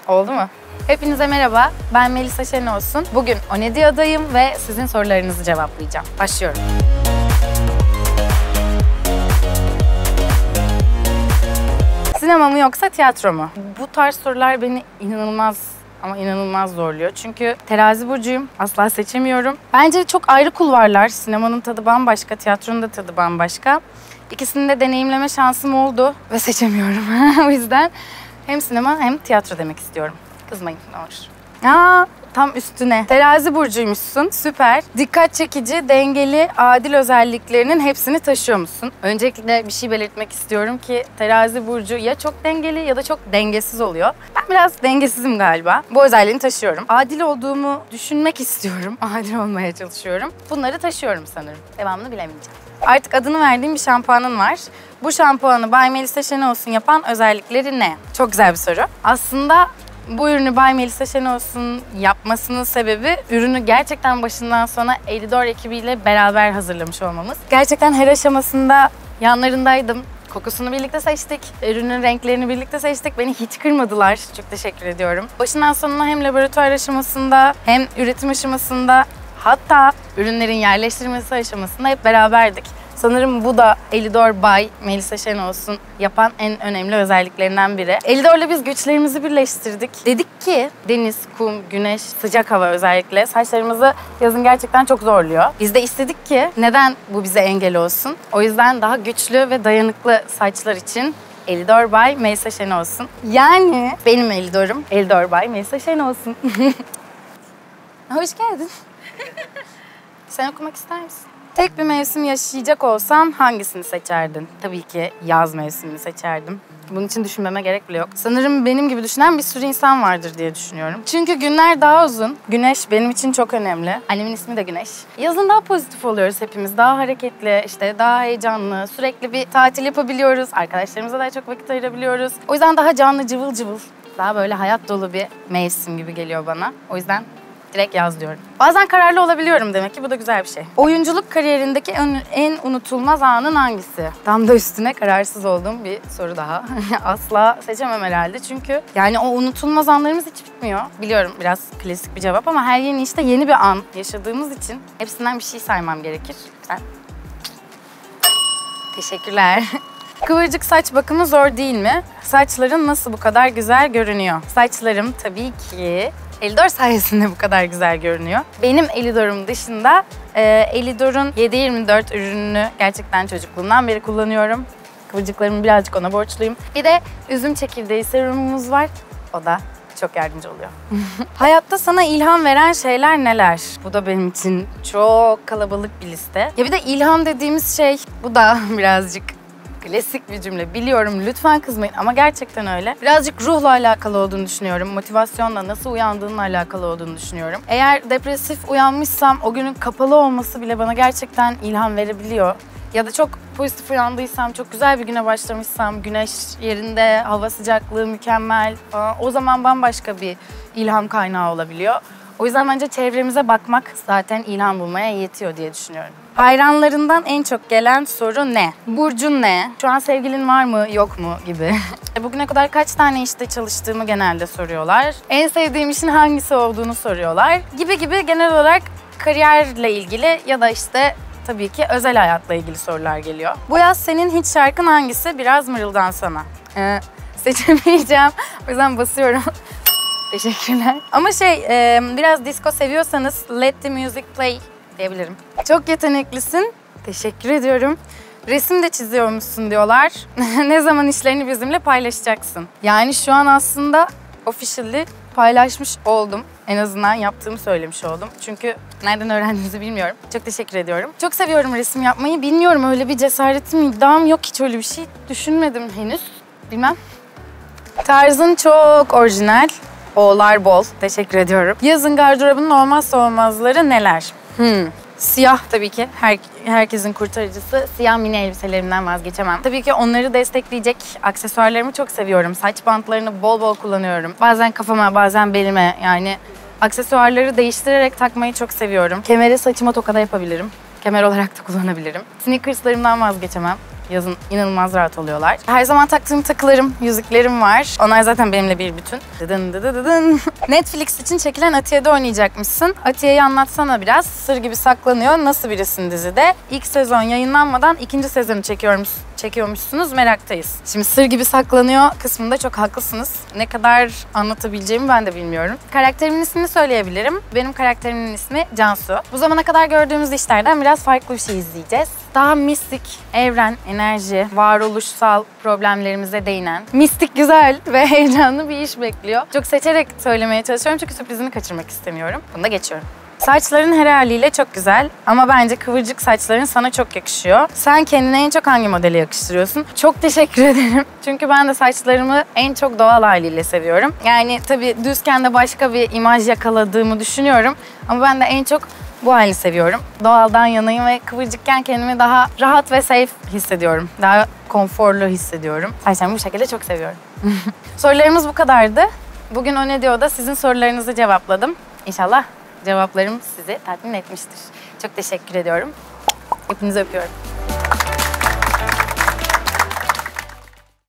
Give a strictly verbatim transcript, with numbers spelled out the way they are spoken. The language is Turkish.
Oldu mu? Hepinize merhaba, ben Melisa Şenolsun. Bugün O Ne Diyor'dayım ve sizin sorularınızı cevaplayacağım. Başlıyorum. Sinema mı yoksa tiyatro mu? Bu tarz sorular beni inanılmaz ama inanılmaz zorluyor. Çünkü terazi burcuyum, asla seçemiyorum. Bence çok ayrı kulvarlar. Sinemanın tadı bambaşka, tiyatronun da tadı bambaşka. İkisini de deneyimleme şansım oldu ve seçemiyorum. O yüzden hem sinema hem tiyatro demek istiyorum. Kızmayın ne olur. Aa, tam üstüne. Terazi burcuymuşsun, süper. Dikkat çekici, dengeli, adil özelliklerinin hepsini taşıyor musun? Öncelikle bir şey belirtmek istiyorum ki terazi burcu ya çok dengeli ya da çok dengesiz oluyor. Ben biraz dengesizim galiba. Bu özelliğini taşıyorum. Adil olduğumu düşünmek istiyorum. Adil olmaya çalışıyorum. Bunları taşıyorum sanırım. Devamını bilemeyeceğim. Artık adını verdiğim bir şampuanın var. Bu şampuanı Bay Melisa Şenolsun yapan özellikleri ne? Çok güzel bir soru. Aslında bu ürünü Bay Melisa Şenolsun yapmasının sebebi ürünü gerçekten başından sona Elidor ekibiyle beraber hazırlamış olmamız. Gerçekten her aşamasında yanlarındaydım. Kokusunu birlikte seçtik, ürünün renklerini birlikte seçtik. Beni hiç kırmadılar. Çok teşekkür ediyorum. Başından sonuna hem laboratuvar aşamasında hem üretim aşamasında hatta ürünlerin yerleştirilmesi aşamasında hep beraberdik. Sanırım bu da Elidor Bay Melisa Şenolsun yapan en önemli özelliklerinden biri. Elidor'la biz güçlerimizi birleştirdik. Dedik ki deniz, kum, güneş, sıcak hava özellikle saçlarımızı yazın gerçekten çok zorluyor. Biz de istedik ki neden bu bize engel olsun? O yüzden daha güçlü ve dayanıklı saçlar için Elidor Bay Melisa Şenolsun. Yani benim Elidor'um Elidor Bay Melisa Şenolsun. Hoş geldin. Sen okumak ister misin? Tek bir mevsim yaşayacak olsan hangisini seçerdin? Tabii ki yaz mevsimini seçerdim. Bunun için düşünmeme gerek bile yok. Sanırım benim gibi düşünen bir sürü insan vardır diye düşünüyorum. Çünkü günler daha uzun. Güneş benim için çok önemli. Annemin ismi de Güneş. Yazın daha pozitif oluyoruz hepimiz. Daha hareketli, işte daha heyecanlı. Sürekli bir tatil yapabiliyoruz. Arkadaşlarımıza daha çok vakit ayırabiliyoruz. O yüzden daha canlı, cıvıl cıvıl. Daha böyle hayat dolu bir mevsim gibi geliyor bana. O yüzden direkt yaz diyorum. Bazen kararlı olabiliyorum demek ki bu da güzel bir şey. Oyunculuk kariyerindeki en, en unutulmaz anın hangisi? Tam da üstüne kararsız olduğum bir soru daha. Asla seçemem herhalde çünkü yani o unutulmaz anlarımız hiç bitmiyor. Biliyorum biraz klasik bir cevap ama her yeni işte yeni bir an yaşadığımız için hepsinden bir şey saymam gerekir. Sen... Teşekkürler. Kıvırcık saç bakımı zor değil mi? Saçların nasıl bu kadar güzel görünüyor? Saçlarım tabii ki Elidor sayesinde bu kadar güzel görünüyor. Benim Elidor'um dışında e, Elidor'un yedi yirmi dört ürününü gerçekten çocukluğumdan beri kullanıyorum. Kıvırcıklarımı birazcık ona borçluyum. Bir de üzüm çekirdeği serumumuz var. O da çok yardımcı oluyor. Hayatta sana ilham veren şeyler neler? Bu da benim için çok kalabalık bir liste. Ya bir de ilham dediğimiz şey, bu da birazcık klasik bir cümle. Biliyorum, lütfen kızmayın ama gerçekten öyle. Birazcık ruhla alakalı olduğunu düşünüyorum. Motivasyonla, nasıl uyandığınla alakalı olduğunu düşünüyorum. Eğer depresif uyanmışsam o günün kapalı olması bile bana gerçekten ilham verebiliyor. Ya da çok pozitif uyandıysam, çok güzel bir güne başlamışsam, güneş yerinde, hava sıcaklığı mükemmel falan, o zaman bambaşka bir ilham kaynağı olabiliyor. O yüzden bence çevremize bakmak zaten ilham bulmaya yetiyor diye düşünüyorum. Hayranlarından en çok gelen soru ne? Burcun ne? Şu an sevgilin var mı, yok mu gibi. Bugüne kadar kaç tane işte çalıştığımı genelde soruyorlar. En sevdiğim işin hangisi olduğunu soruyorlar. Gibi gibi genel olarak kariyerle ilgili ya da işte tabii ki özel hayatla ilgili sorular geliyor. Bu yaz senin hiç şarkın hangisi? Biraz mırıldansana. Ee, seçemeyeceğim. O yüzden basıyorum. Teşekkürler. Ama şey, e, biraz disco seviyorsanız Let the Music Play diyebilirim. Çok yeteneklisin. Teşekkür ediyorum. Resim de çiziyormuşsun diyorlar. Ne zaman işlerini bizimle paylaşacaksın? Yani şu an aslında officially paylaşmış oldum. En azından yaptığımı söylemiş oldum. Çünkü nereden öğrendiğinizi bilmiyorum. Çok teşekkür ediyorum. Çok seviyorum resim yapmayı. Bilmiyorum, öyle bir cesaretim, iddiam yok. Hiç öyle bir şey düşünmedim henüz. Bilmem. Tarzın çok orijinal. O'lar bol. Teşekkür ediyorum. Yazın gardırobunun olmazsa olmazları neler? Hmm. Siyah tabii ki. Her, herkesin kurtarıcısı. Siyah mini elbiselerimden vazgeçemem. Tabii ki onları destekleyecek aksesuarlarımı çok seviyorum. Saç bantlarını bol bol kullanıyorum. Bazen kafama, bazen belime. Yani aksesuarları değiştirerek takmayı çok seviyorum. Kemeri saçıma tokada yapabilirim. Kemer olarak da kullanabilirim. Sneakerslarımdan vazgeçemem. Yazın inanılmaz rahat oluyorlar. Her zaman taktığım takılarım, yüzüklerim var. Onlar zaten benimle bir bütün. Dıdın dıdı dıdın. Netflix için çekilen Atiye'de oynayacakmışsın. Atiye'yi anlatsana biraz. Sır gibi saklanıyor. Nasıl birisin dizide? İlk sezon yayınlanmadan ikinci sezonu çekiyormuş, çekiyormuşsunuz. Meraktayız. Şimdi sır gibi saklanıyor kısmında çok haklısınız. Ne kadar anlatabileceğimi ben de bilmiyorum. Karakterimin ismini söyleyebilirim. Benim karakterimin ismi Cansu. Bu zamana kadar gördüğümüz işlerden biraz farklı bir şey izleyeceğiz. Daha mistik, evren, enerji, varoluşsal problemlerimize değinen, mistik, güzel ve heyecanlı bir iş bekliyor. Çok seçerek söylemeye çalışıyorum çünkü sürprizini kaçırmak istemiyorum. Bunu da geçiyorum. Saçların her haliyle çok güzel ama bence kıvırcık saçların sana çok yakışıyor. Sen kendine en çok hangi modeli yakıştırıyorsun? Çok teşekkür ederim. Çünkü ben de saçlarımı en çok doğal haliyle seviyorum. Yani tabii düzken de başka bir imaj yakaladığımı düşünüyorum. Ama ben de en çok bu halini seviyorum. Doğaldan yanayım ve kıvırcıkken kendimi daha rahat ve safe hissediyorum. Daha konforlu hissediyorum. Saçlarımı bu şekilde çok seviyorum. Sorularımız bu kadardı. Bugün O Ne Diyor'da sizin sorularınızı cevapladım. İnşallah cevaplarım sizi tatmin etmiştir. Çok teşekkür ediyorum. Hepinizi öpüyorum.